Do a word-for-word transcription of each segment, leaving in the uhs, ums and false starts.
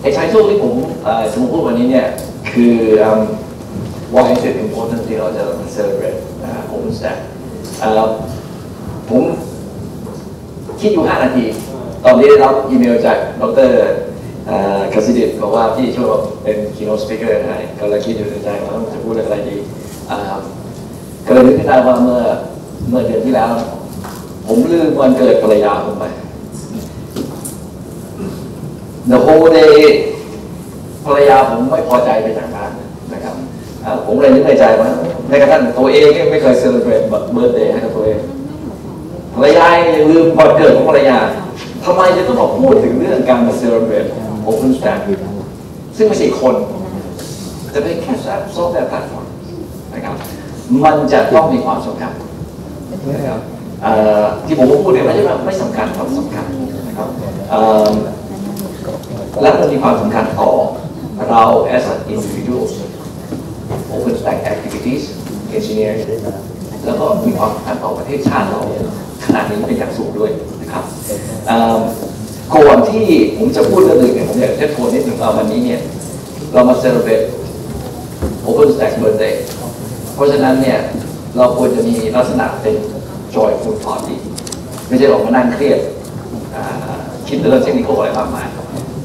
ไอ้ไททอลที่ผมจะมาพูดวันนี้เนี่ยคือ why is it important ที่เราจะ celebrate Openstack ผมคิดอยู่ห้านาทีตอนนี้ได้รับอีเมลจากดรคาสิดิตบอกว่าพี่ช่วยเป็น keynote speaker ให้ก็เลยคิดอยู่ในใจว่าจะพูดอะไรดีก็เลยนึกขึ้นได้ว่าเมื่อเมื่อเดือนที่แล้วผมลืมวันเกิดภรรยาผมไป the whole day ภรรยาผมไม่พอใจไปจากบ้านนะครับผมเลยนึกในใจว่าแม้กระทั่งตัวเองไม่เคย celebrate birthday ให้กับตัวเองภรรยายังลืมวันเกิดของภรรยาทำไมจะต้องมาพูดถึงเรื่องการมา celebrate Openstack ซึ่งไม่ใช่คนจะเป็นแค่ซอฟต์แวร์แพลตฟอร์มนะครับมันจะต้องมีความสำคัญนะครับที่ผมพูดเนี่ยไม่ใช่ว่าไม่สำคัญความสำคัญนะครับและมันมีความสำคัญต่อเรา as an individual Openstack activities engineer แล้วก็มีความสำคัญต่อประเทศชาติเราขนาดนี้เป็นอย่างสูงด้วยนะครับก่อนที่ผมจะพูดเรื่องอื่นเนี่ยผมอยากจะทวนนิดหนึ่งว่าวันนี้เนี่ยเรามา celebrate Openstack Birthday เพราะฉะนั้นเนี่ยเราควรจะมีลักษณะเป็น joyful party ไม่ใช่ออกมานั่งเครียดคิดเรื่องเทคนิคอะไรมากมาย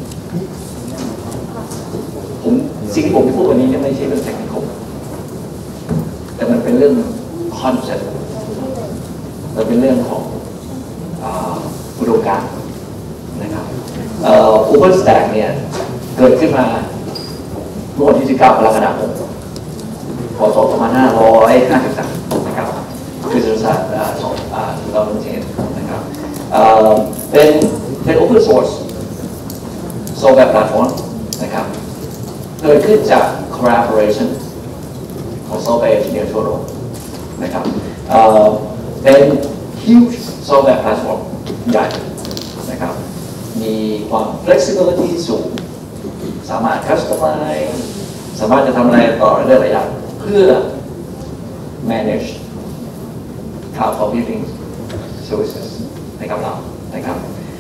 ผมสิ่งที่ผมจะพูดวันนี้เนี่ยไม่ใช่เรื่องเทคนิคแต่มันเป็นเรื่องคอนเซ็ปต์มันเป็นเรื่องของอุดมการณ์นะครับ Openstack เนี่ยเกิดขึ้นมาเมื่อวันที่สิบเก้ากรกฎาคมพศสองพันห้าร้อยห้าสิบสามนะครับคือศาสตร์สองเราลงเชนนะครับเป็นเป็น Open Source Software Platform นะครับเกิดขึ้นจาก collaboration ของ Software Engineer ทั่วโลกนะครับเป็น huge Software Platform ใหญ่นะครับมีความ flexibility สูงสามารถ customize สามารถจะทำอะไรต่อได้หลายอย่างเพื่อ manage cloud computing services ให้กับเรานะครับ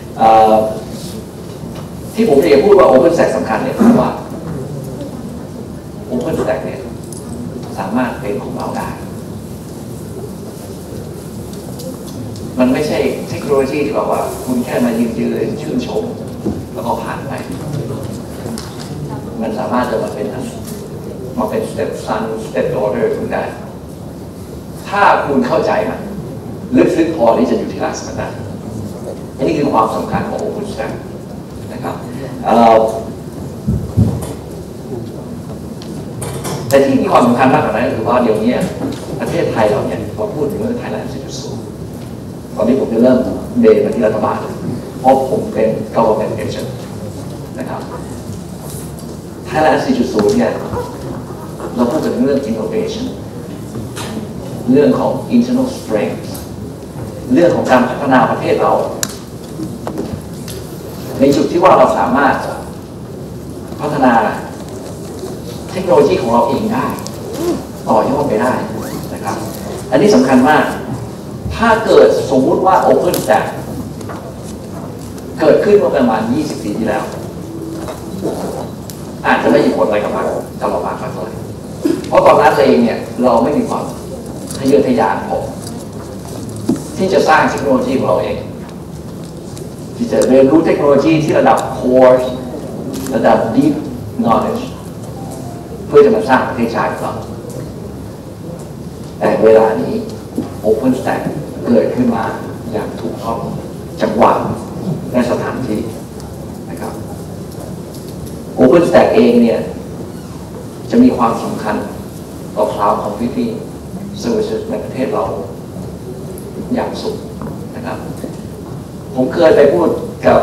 ที่ผมอยากพูดว่า Openstack สำคัญเนี่ยเพราะว่า Openstack เนี่ยสามารถเป็นของเราได้มันไม่ใช่เทคโนโลยีที่บอกว่าคุณแค่มายืนยืนชื่นชมแล้วก็ผ่านไปมันสามารถจะมาเป็นมาเป็น step son step daughter คุณได้ถ้าคุณเข้าใจมันลึกซึ้งพอที่จะอยู่ที่ลักษณะนั้นอันนี้คือความสำคัญของ Openstack นะครับแต่ที่มีความสำคัญมากกว่านั้นคือว่าเดี๋ยวนี้ประเทศไทยเราเนี่ยพอพูดถึงเรื่องไทยแลนด์ สี่จุดศูนย์ ตอนนี้ผมจะเริ่มเดนมาที่รัฐบาลเพราะผมเป็น government agent นะครับ Thailand สี่จุดศูนย์ เนี่ยเราพูดถึงเรื่อง innovation เรื่องของ internal strength เรื่องของการพัฒนาประเทศเราในจุดที่ว่าเราสามารถพัฒนาเทคโนโลยีของเราเองได้ต่อยอดไปได้นะครับอันนี้สำคัญมากถ้าเกิดสมมุติว่า Openstack เกิดขึ้นเมื่อประมาณยี่สิบปีที่แล้วอาจจะไม่มีผลอะไรกับเรากับเรามากเท่าไหร่เพราะตอนนั้นเองเนี่ยเราไม่มีความทะเยอทะยานพอที่จะสร้างเทคโนโลยีของเราเองที่จะเรียนรู้เทคโนโลยีที่ระดับ core ระดับ deep knowledge เพื่อจะมาสร้างประเทศชาติของเราแต่เวลานี้ Openstack เกิดขึ้นมาอย่างถูกต้องจังหวะและสถานที่นะครับ Openstack เองเนี่ยจะมีความสำคัญต่อ Cloud Computing Services ในประเทศเราอย่างสูงนะครับผมเคยไปพูดกับ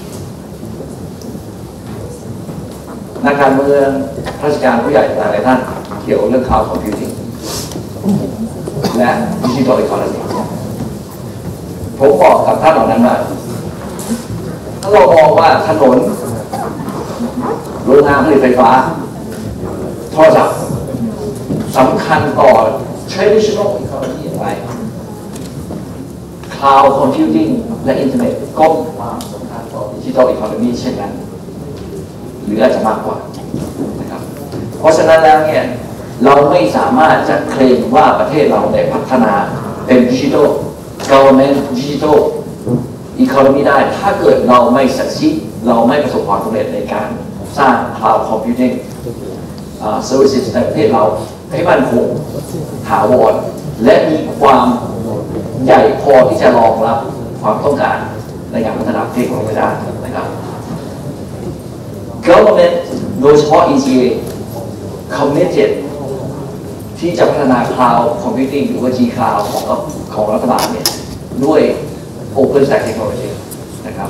นักการเมืองราชการผู้ใหญ่หลายท่านเกี่ยวกับเรื่อง Cloud Computing และ Digital Economy ผมบอกกับท่านเหล่านั้นว่าถ้าเรามองว่าถนนโรงงานผลิตไฟฟ้าโทรศัพท์สำคัญต่อ traditional economy อะไร Cloud Computing และ Internet ก็มีความสำคัญต่อ Digital Economy เช่นนั้นหรืออาจจะมากกว่านะครับเพราะฉะนั้นแล้วเนี่ยเราไม่สามารถจะเคลมว่าประเทศเราได้พัฒนาเป็นดิจิทัล government digital economy ได้ถ้าเกิดเราไม่สักซิดเราไม่ประสบความสำเร็จในการสร้าง cloud computing services ในประเทศเราให้มั่นคงถาวรและมีความใหญ่พอที่จะรองรับความต้องการในการพัฒนาประเทศของเราได้นะครับ government โดยเฉพาะ อี ซี เอ committed ที่จะพัฒนา cloud computing หรือว่า G cloud ของของรัฐบาลเนี่ยด้วย Openstack technology นะครับ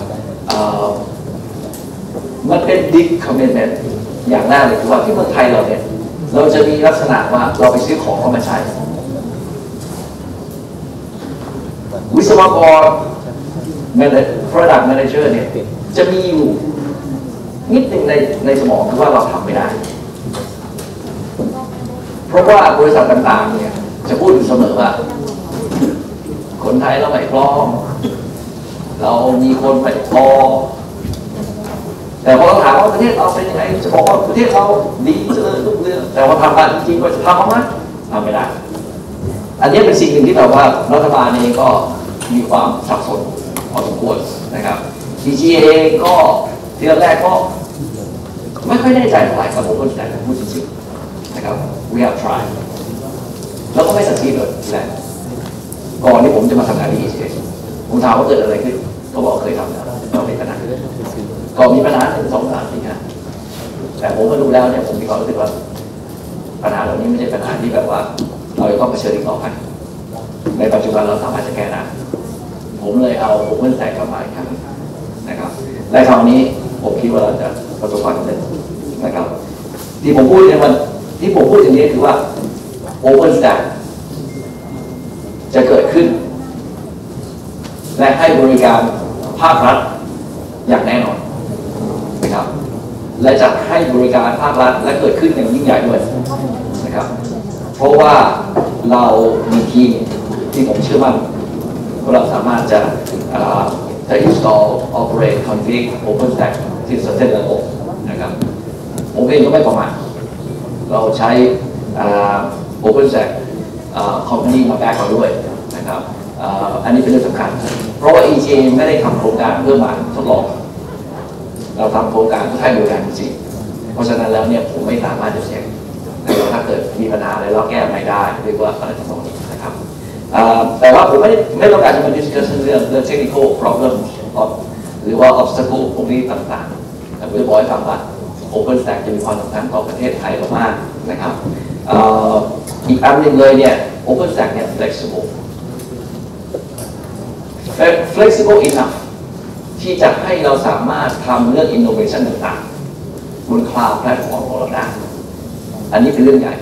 มันเป็น big commitment อย่างแรกเลยคือว่าที่เมืองไทยเราเนี่ยเราจะมีลักษณะว่าเราไปซื้อของเข้ามาใช้วิศวกร product manager เนี่ยจะมีอยู่นิดหนึ่งในในสมองคือว่าเราทำไม่ได้เพราะว่าบริษัทต่างๆเนี่ยจะพูดอยู่เสมอว่าคนไทยเราไม่พร้อมเรามีคนไม่พอแต่พอเราถามว่าประเทศเราเป็นยังไงจะบอกว่าประเทศเราดีเจริญรุ่งเรืองแต่ว่าทำการจริงๆก็จะทำมั้ยทำไม่ได้อันนี้เป็นสิ่งหนึ่งที่แบบว่ารัฐบาลเองก็มีความสับสนพอสมควรนะครับ ดี จี เอ ก็ทีแรกก็ไม่ค่อยแน่ใจเท่าไหร่กับผมก็แต่พูดจริงๆนะครับ we have tried แล้วก็ไม่สักทีเลยแหละก่อนที่ผมจะมาทำงานที่ ดี จี เอ ผมถามว่าเกิดอะไรขึ้นก็บอกเคยทำแล้วเรามีปัญหาก็มีปัญหาถึงสองสามสี่ห้าแต่ผมมาดูแล้วเนี่ยผมมีความรู้สึกว่าปัญหาเหล่านี้ไม่ใช่ปัญหาที่แบบว่าเราจะต้องเผชิญอีกต่อไปในปัจจุบันเราสามารถจะแก้ได้ผมเลยเอา Openstack กลับมาอีกครั้งนะครับและคราวนี้ผมคิดว่าเราจะประสบความสำเร็จนะครับที่ผมพูดในวันที่ผมพูดอย่างนี้คือว่า Openstack จะเกิดขึ้นและให้บริการภาครัฐอย่างแน่นอนนะครับและจะให้บริการภาครัฐและเกิดขึ้นอย่างยิ่งใหญ่ด้วยนะครับเพราะว่าเรามีทีมที่ผมเชื่อมั่นว่าเราสามารถจะจะ install operate config Openstack ที่สเต็ประบบนะครับผมเองก็ไม่ประมาทเราใช้ Openstack company มาแบกเราด้วยนะครับอันนี้เป็นเรื่องสำคัญเพราะว่า อี จี เอ ไม่ได้ทำโครงการเพื่อมาทดลองเราทำโครงการเพื่อให้บริการจริงเพราะฉะนั้นแล้วเนี่ยผมไม่สามารถจะเช็คถ้าเกิดมีปัญหาอะไรเราแก้ไม่ได้เรียกว่าอะไรทั้งหมดนะครับแต่ว่าผมไม่ไม่ต้องการจะมา discuss เรื่องเรื่อง technical problem หรือว่า obstacle พวกนี้ต่างๆแต่ผมจะบอกให้ฟังว่า Openstack จะมีความสำคัญต่อประเทศไทยเรามากนะครับอีกอันหนึ่งเลยเนี่ย Openstack เนี่ย flexible flexible enough ที่จะให้เราสามารถทำเรื่อง innovation ต่างๆบน cloud platform ของเราได้อันนี้เป็นเรื่องใหญ่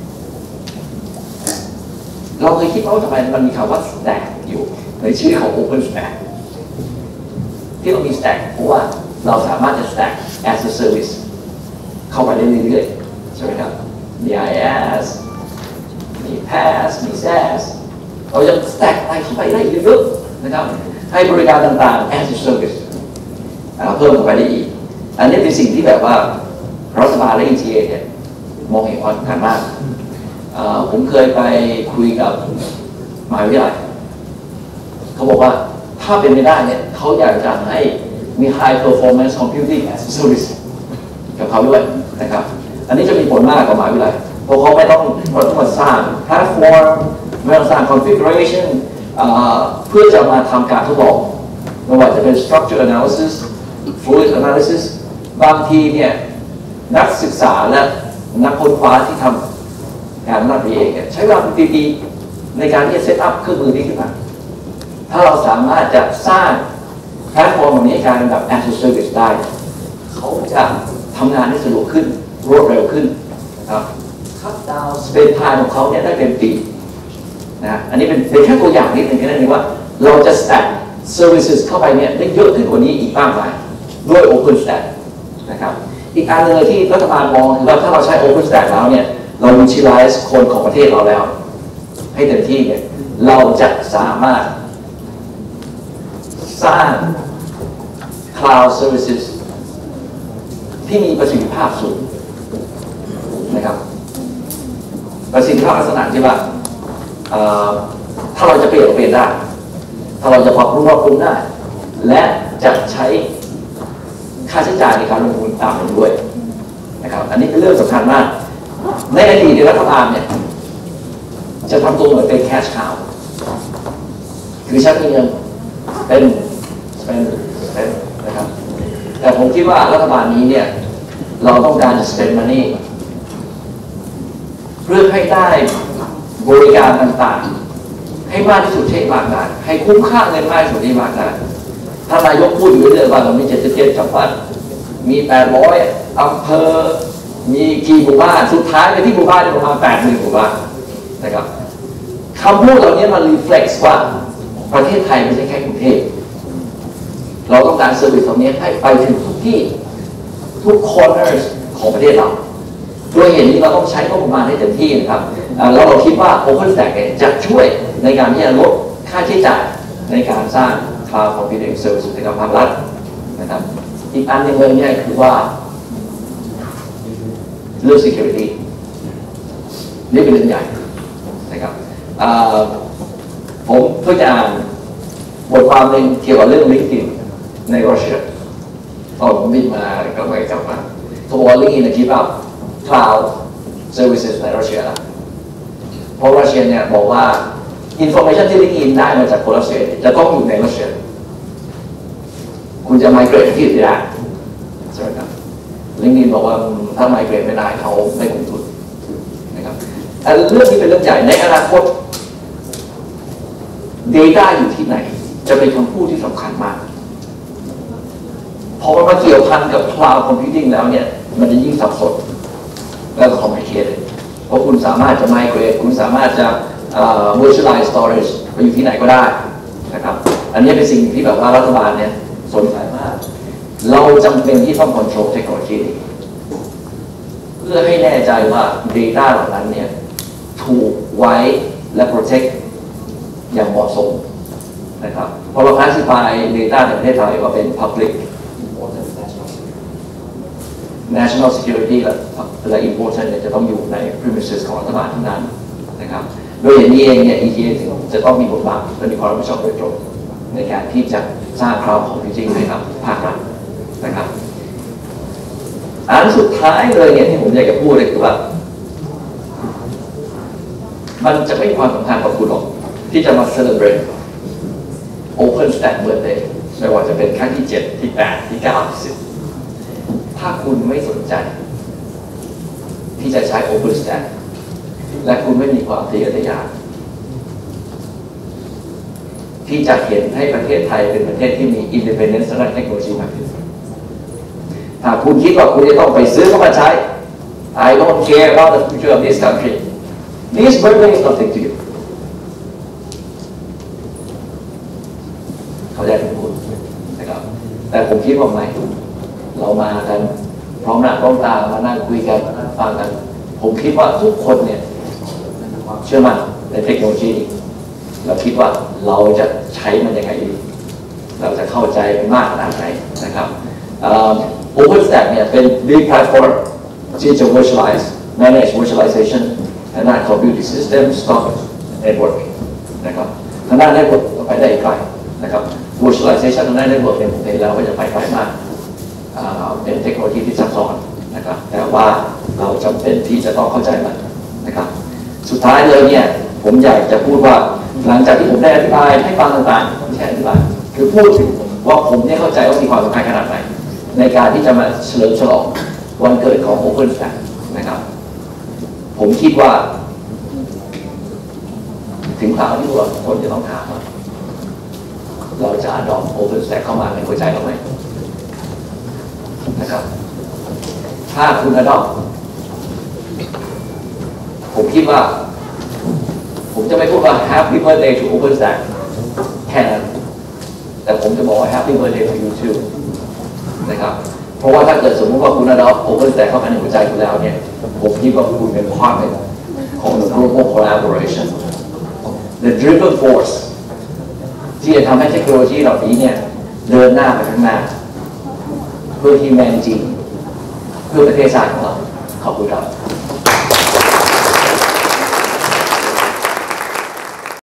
เราเคยคิดว่าทำไมมันมีคำว่า stack อยู่ในชื่อของ Openstack ที่เรามี stack เพราะว่าเราสามารถจะ stack as a service เข้าไปได้เรื่อยๆใช่ไหมครับมี ไอ เอส มี พี เอ เอส มี แซส เราจะ stack อะไรเข้าไปได้เยอะๆนะครับให้บริการต่างๆ as a service เพิ่มเข้าไปได้อีกอันนี้เป็นสิ่งที่แบบว่ารัฐบาลและ อี จี เอ เนี่ยมองเห็นความสำคัญมากผมเคยไปคุยกับมหาวิทยาลัยเขาบอกว่าถ้าเป็นไม่ได้เนี่ยเขาอยากจะให้มี high performance computing as a service กับเขาด้วยนะครับอันนี้จะมีผลมากกับมหาวิทยาลัยเพราะเขาไม่ต้องไม่ต้องมาสร้าง platform ไม่ต้องสร้าง configuration เพื่อจะมาทำการทดลองไม่ว่าจะเป็น structure analysis fluid analysis บางทีเนี่ยนักศึกษาและนักค้นคว้าที่ทำงานด้านนี้เองใช้เวลาเป็นปีๆในการที่จะเซตอัพเครื่องมือนี้ขึ้นมาถ้าเราสามารถจะสร้างแพลตฟอร์มแบบนี้การแบบ as a service ได้เขาจะทำงานได้สะดวกขึ้นรวดเร็วขึ้นครับคัตดาวน์สเปนไทม์ของเขาเนี่ยได้เป็นปีนะอันนี้เป็นแค่ตัวอย่างนิดหนึ่งแค่นั้นเองว่าเราจะ stack services เข้าไปเนี่ยได้เยอะขึ้นกว่านี้อีกมากมายด้วย Openstack นะครับอีกอันนึงที่รัฐบาลมองคือว่าถ้าเราใช้ Openstack แล้วเนี่ยเรา utilize คนของประเทศเราแล้วให้เต็มที่เนี่ยเราจะสามารถสร้าง cloud services ที่มีประสิทธิภาพสูงนะครับประสิทธิภาพลักษณะที่ว่าถ้าเราจะเปลี่ยนเปลี่ยนได้ถ้าเราจะปรับปรุงปรับปรุงได้และจะใช้ค่าใช้จ่ายในการลงทุนตามลงด้วยนะครับอันนี้เป็นเรื่องสำคัญมากในอดีตรัฐบาลเนี่ยจะทำตัวเหมือนเป็นแคชคาวคือฉันมีเงินเป็น spend spend นะครับแต่ผมคิดว่ารัฐบาลนี้เนี่ยเราต้องการจะ spend money เพื่อให้ได้บริการต่างๆให้มากที่สุดที่มากได้ให้คุ้มค่าเงินมากที่สุดที่มากได้ถ้านายกพูดอยู่เรื่อยๆว่าเรามีเจ็ดสิบเจ็ดจังหวัดมีแปดร้อยอำเภอมีกี่หมู่บ้านสุดท้ายไปที่หมู่บ้านประมาณแปดหมื่นหมู่บ้านนะครับคำพูดเหล่านี้มัน reflect ว่าประเทศไทยไม่ใช่แค่กรุงเทพเราต้องการเซอร์วิสตรงนี้ให้ไปถึงทุกที่ทุก corners ของประเทศเราด้วยเหตุนี้เราต้องใช้งบประมาณให้เต็มที่นะครับแล้วเราคิดว่า Openstack จะช่วยในการที่จะลดค่าใช้จ่ายในการสร้าง Cloud Computing Service ในการภาครัฐนะครับอีกอันหนึ่งเลยเนี่ยคือว่าเรื่อง security นี่เป็นเรื่องใหญ่นะครับผมเพิ่งจะอ่านบทความหนึ่งเกี่ยวกับเรื่อง LinkedIn ในรัสเซียตอนผมบินมาก็ไปกลับมาเขาบอกว่า LinkedIn คิดว่า Cloud Services ในรัสเซียแล้วเพราะรัสเซียเนี่ยบอกว่า Information ที่ LinkedIn ได้มาจากคนรัสเซียจะต้องอยู่ในรัสเซียคุณจะ migrate ที่อื่นไม่ได้ใช่ไหมครับ LinkedIn บอกว่าถ้า migrate ไม่ได้เขาไม่ลงทุนนะครับเรื่องนี้เป็นเรื่องใหญ่ในอนาคต Data อยู่ที่ไหนจะเป็นคำพูดที่สำคัญมากพอมันมาเกี่ยวพันกับ Cloud Computing แล้วเนี่ยมันจะยิ่งสับสนแล้วก็ complicated เพราะคุณสามารถจะ migrate คุณสามารถจะ uh, virtualize storage ไปอยู่ที่ไหนก็ได้นะครับอันนี้เป็นสิ่งที่แบบว่ารัฐบาลเนี่ยสนใจมากเราจำเป็นที่ต้อง control เทคโนโลยีเพื่อให้แน่ใจว่า Data เหล่านั้นเนี่ยถูกไว้และ protect อย่างเหมาะสมนะครับพอเราคลาสสิฟาย Data ในประเทศไทยว่าเป็น Public National Security และและ Important เนี่ยจะต้องอยู่ใน premises ของรัฐบาลทั้งนั้นนะครับโดยอย่างนี้เองเนี่ย อี ที เอ จะต้องมีบทบาทและมีความรับผิดชอบโดยตรงในการที่จะสร้าง Cloud Computing ให้กับภาครัฐนะครับอันสุดท้ายเลยเนี่ยที่ผมอยากจะพูดเลยคือว่ามันจะไม่มีความสำคัญกับคุณหรอกที่จะมา celebrate Openstack Birthday ไม่ว่าจะเป็นครั้งที่เจ็ดที่แปดที่เก้าที่สิบถ้าคุณไม่สนใจที่จะใช้ Openstack และคุณไม่มีความทะเยอทะยานที่จะเห็นให้ประเทศไทยเป็นประเทศที่มี independence ทางด้านเทคโนโลยีมากขึ้นถ้าคุณคิดว่าคุณจะต้องไปซื้อเข้ามาใช้ I don't care about the future of this country this birthday is nothing to you เขาได้พูดนะครับแต่ผมคิดว่าไม่เรามากันพร้อมหน้าพร้อมตามานั่งคุยกันมานั่งฟังกันผมคิดว่าทุกคนเนี่ยเชื่อมั่นในเทคโนโลยีเราคิดว่าเราจะใช้มันยังไงดีเราจะเข้าใจมากขนาดไหนนะครับ Openstack เนี่ยเป็น big platform ที่จะ virtualize manage virtualization ทางด้าน computing system storage network นะครับทางด้าน network ไปได้ไกลนะครับ virtualization ทางด้าน network เนี่ยผมเห็นแล้วว่าจะไปไกลมากเป็นเทคโนโลยีที่ซับซ้อนนะครับแต่ว่าเราจำเป็นที่จะต้องเข้าใจมันนะครับสุดท้ายเลยเนี่ยผมอยากจะพูดว่าหลังจากที่ผมได้อธิบายให้ฟังต่างๆไม่ใช่อธิบายคือพูดถึงว่าผมเนี่ยเข้าใจว่ามีความสำคัญขนาดไหนในการที่จะมาเฉลิมฉลองวันเกิดของ Openstack นะครับผมคิดว่าถึงคราวที่ว่าคนจะต้องถามว่าเราจะอดอป Openstack เข้ามาในหัวใจเราไหมนะครับถ้าคุณอดอปผมคิดว่าผมจะไม่พูดว่า Happy Birthday to Openstack แค่นั้นแต่ผมจะบอกว่า Happy Birthday to you too นะครับเพราะว่าถ้าเกิดสมมติว่าคุณอดอป Openstack เข้ามาในหัวใจคุณแล้วเนี่ยผมคิดว่าคุณเป็นพาร์ทหนึ่งของ the global collaboration the driven force ที่จะทำให้เทคโนโลยีเหล่านี้เนี่ยเดินหน้าไปข้างหน้าเพื่อ humanity เพื่อประเทศชาติของเราขอบคุณครับ